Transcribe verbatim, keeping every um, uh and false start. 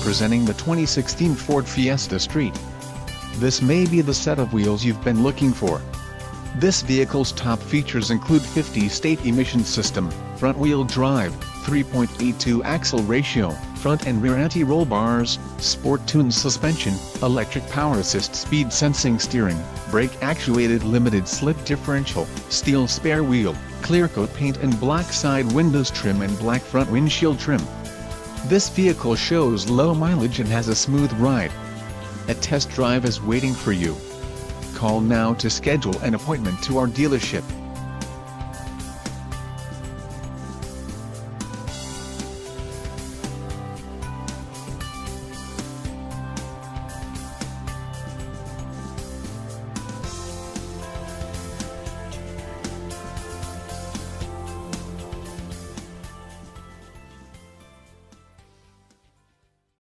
presenting the twenty sixteen Ford Fiesta Street. This may be the set of wheels you've been looking for. This vehicle's top features include fifty state emission system, front-wheel drive, three point eight two axle ratio, front and rear anti-roll bars, sport-tuned suspension, electric power assist speed sensing steering, brake-actuated limited slip differential, steel spare wheel, clear coat paint and black side windows trim and black front windshield trim. This vehicle shows low mileage and has a smooth ride. A test drive is waiting for you. Call now to schedule an appointment to our dealership.